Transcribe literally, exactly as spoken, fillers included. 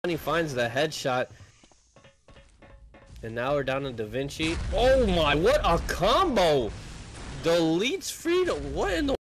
He finds the headshot. And now we're down to Da Vinci. Oh my, what a combo! Deletes Freedom. What in the